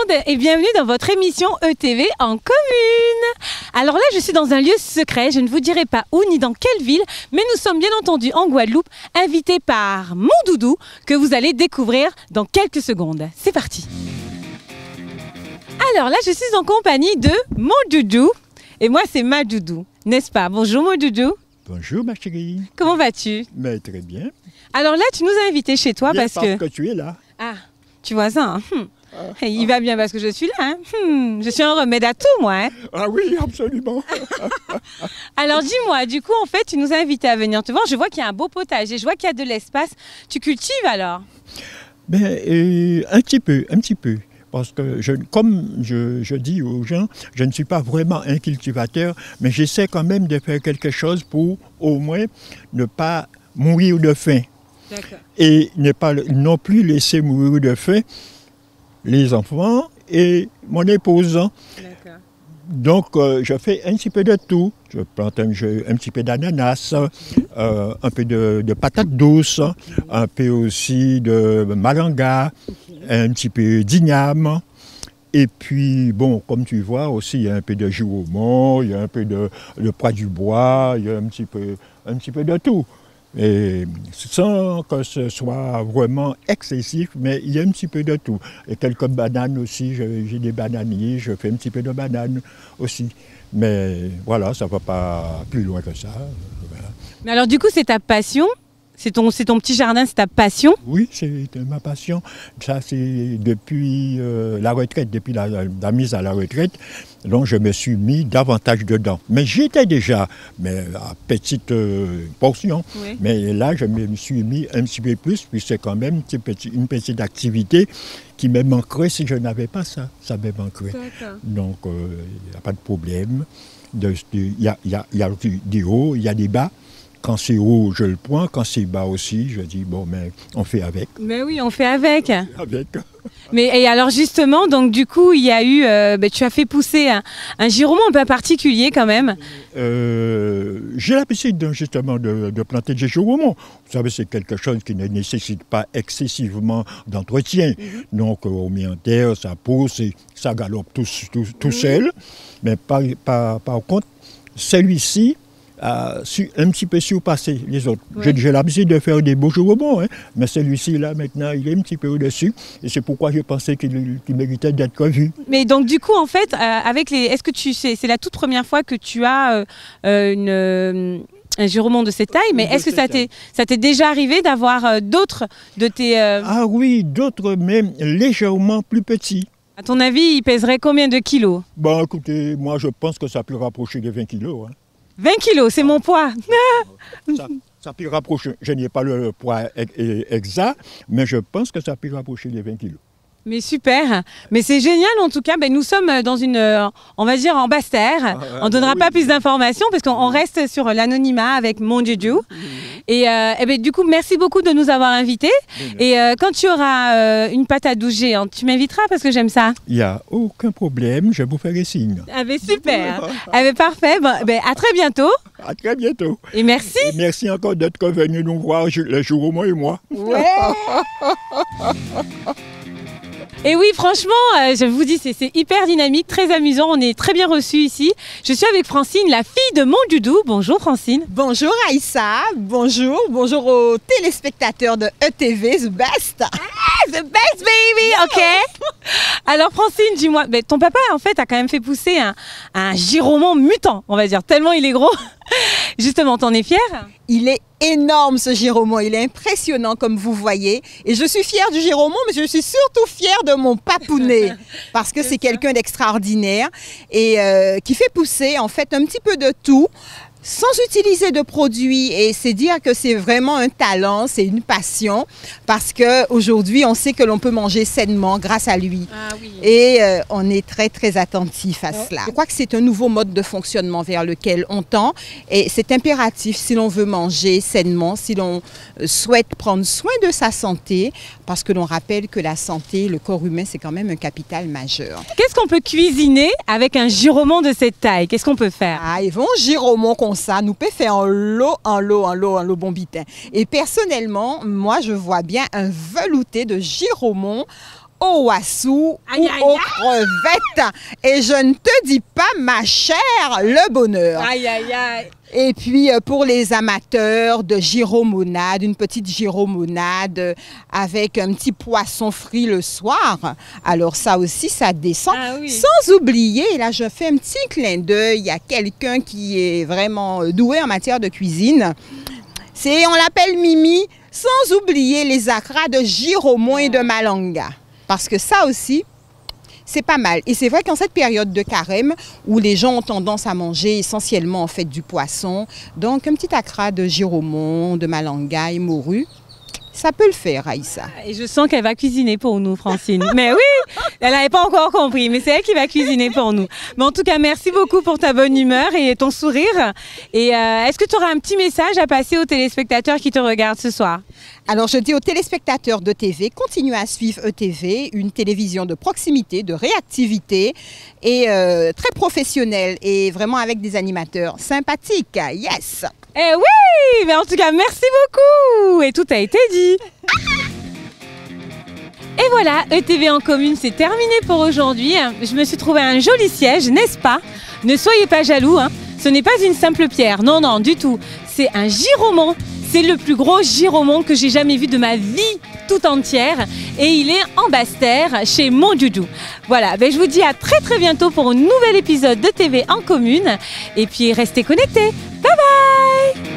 monde et bienvenue dans votre émission ETV en commune. Alors là, je suis dans un lieu secret, je ne vous dirai pas où ni dans quelle ville, mais nous sommes bien entendu en Guadeloupe, invités par mon doudou que vous allez découvrir dans quelques secondes. C'est parti. Alors là, je suis en compagnie de mon doudou et moi, c'est ma doudou, n'est-ce pas? Bonjour mon doudou. Bonjour ma chérie. Comment vas-tu? Mais très bien. Alors là, tu nous as invités chez toi Bien parce que tu es là. Ah, tu vois ça, hein? Il va bien parce que je suis là. Hein? Je suis un remède à tout, moi. Hein? Ah oui, absolument. Alors dis-moi, du coup, en fait, tu nous as invités à venir te voir. Je vois qu'il y a un beau potager, je vois qu'il y a de l'espace. Tu cultives alors? Ben, un petit peu. Parce que, comme je dis aux gens, je ne suis pas vraiment un cultivateur, mais j'essaie quand même de faire quelque chose pour au moins ne pas mourir de faim. Et ne pas non plus laisser mourir de faim les enfants et mon épouse. Donc, je fais un petit peu de tout. Je plante un petit peu d'ananas, un peu de patates douces, un peu aussi de malanga, un petit peu d'igname. Et puis, bon, comme tu vois aussi, il y a un peu de giromon, il y a un peu de pois du bois, il y a un petit peu de tout. Et sans que ce soit vraiment excessif, mais il y a un petit peu de tout. Et quelques bananes aussi, j'ai des bananiers, je fais un petit peu de bananes aussi. Mais voilà, ça ne va pas plus loin que ça. Voilà. Mais alors du coup, c'est ta passion? C'est ton petit jardin, c'est ta passion? Oui, c'est ma passion. Ça, c'est depuis la retraite, depuis la mise à la retraite. Donc, je me suis mis davantage dedans. Mais j'étais déjà, mais à petite portion. Oui. Mais là, je me suis mis un petit peu plus, puis c'est quand même une petite activité qui me manquerait si je n'avais pas ça. Ça me manquerait. Donc, il n'y a pas de problème. Il y a des hauts, il y a des bas. Quand c'est haut, je le prends. Quand c'est bas aussi, je dis, bon, mais on fait avec. Mais oui, on fait avec. Avec. Mais et alors justement, donc du coup, il y a eu, tu as fait pousser un giromon un peu particulier quand même. J'ai l'habitude justement de planter des giromons. Vous savez, c'est quelque chose qui ne nécessite pas excessivement d'entretien. Donc, on met en terre, ça pousse et ça galope tout seul. Mais par contre, celui-ci, un petit peu surpasser les autres. Oui. J'ai l'habitude de faire des beaux giromons, hein, mais celui-ci, là, maintenant, il est un petit peu au-dessus. Et c'est pourquoi je pensais qu'il méritait d'être vu. Mais donc, du coup, en fait, est-ce que c'est la toute première fois que tu as un giromon de cette taille, mais est-ce que ça t'est déjà arrivé d'avoir d'autres de tes... Ah oui, d'autres même légèrement plus petits. À ton avis, il pèserait combien de kilos? Bon, écoutez, moi, je pense que ça peut rapprocher des 20 kilos. Hein. 20 kilos, c'est mon poids. Ça peut rapprocher, je n'ai pas le poids exact, mais je pense que ça peut rapprocher les 20 kilos. Mais super, mais c'est génial en tout cas. Ben, nous sommes dans une, on va dire en basse terre. On ne donnera pas plus d'informations parce qu'on reste sur l'anonymat avec mon doudou. Et ben, du coup, merci beaucoup de nous avoir invités. Et quand tu auras une patate douce géante, tu m'inviteras parce que j'aime ça. Il n'y a aucun problème, je vous ferai signe. Ah ben, super, ah ben, parfait. Bon, ben, à très bientôt. À très bientôt. Et merci. Et merci encore d'être venu nous voir le jour au moins et moi. Ouais. Et oui, franchement, je vous dis, c'est hyper dynamique, très amusant. On est très bien reçus ici. Je suis avec Francine, la fille de mon doudou. Bonjour Francine. Bonjour Aïssa. Bonjour aux téléspectateurs de ETV, The Best. Ah, the best baby, ok. Alors Francine, dis-moi, ton papa en fait a quand même fait pousser un giromon mutant, on va dire, tellement il est gros. Justement, t'en es fière? Il est énorme ce giromon, il est impressionnant comme vous voyez. Et je suis fière du giromon, mais je suis surtout fière de mon papounet. Parce que c'est quelqu'un d'extraordinaire et qui fait pousser en fait un petit peu de tout. Sans utiliser de produits, et c'est dire que c'est vraiment un talent, c'est une passion, parce qu'aujourd'hui, on sait que l'on peut manger sainement grâce à lui. Ah oui. Et on est très, très attentif à cela. Je crois que c'est un nouveau mode de fonctionnement vers lequel on tend, et c'est impératif si l'on veut manger sainement, si l'on souhaite prendre soin de sa santé, parce que l'on rappelle que la santé, le corps humain, c'est quand même un capital majeur. Qu'est-ce qu'on peut cuisiner avec un giromon de cette taille? Qu'est-ce qu'on peut faire? Ah, et bon giromon qu'on ça, nous peut faire en lot bon bitin. Et personnellement, moi, je vois bien un velouté de giromon au wassou Aïe, ou aïe, aux aïe. crevettes. Et je ne te dis pas, ma chère, le bonheur. Aïe, aïe, aïe. Et puis, pour les amateurs de gyromonade, une petite gyromonade avec un petit poisson frit le soir. Alors, ça aussi, ça descend. Ah oui. Sans oublier, là, je fais un petit clin d'œil. Il y a quelqu'un qui est vraiment doué en matière de cuisine. On l'appelle Mimi, sans oublier les acras de Giromont et de Malanga. Parce que ça aussi, c'est pas mal. Et c'est vrai qu'en cette période de carême, où les gens ont tendance à manger essentiellement en fait du poisson, donc un petit accra de Giromont, de Malanga et morue, ça peut le faire, Aïssa. Et je sens qu'elle va cuisiner pour nous, Francine. Mais oui, elle n'avait pas encore compris, mais c'est elle qui va cuisiner pour nous. Mais en tout cas, merci beaucoup pour ta bonne humeur et ton sourire. Et est-ce que tu auras un petit message à passer aux téléspectateurs qui te regardent ce soir? Alors je dis aux téléspectateurs de TV, continuez à suivre ETV, une télévision de proximité, de réactivité et très professionnelle et vraiment avec des animateurs sympathiques. Yes! Eh oui, mais en tout cas, merci beaucoup. Et tout a été dit. Et voilà, ETV en commune, c'est terminé pour aujourd'hui. Je me suis trouvé un joli siège, n'est-ce pas? Ne soyez pas jaloux, hein. Ce n'est pas une simple pierre, non, non, du tout. C'est un Giromont. C'est le plus gros Giromont que j'ai jamais vu de ma vie tout entière. Et il est en Basse-Terre, chez Montjoujou. Voilà, je vous dis à très très bientôt pour un nouvel épisode de TV en commune. Et puis restez connectés. Bye bye!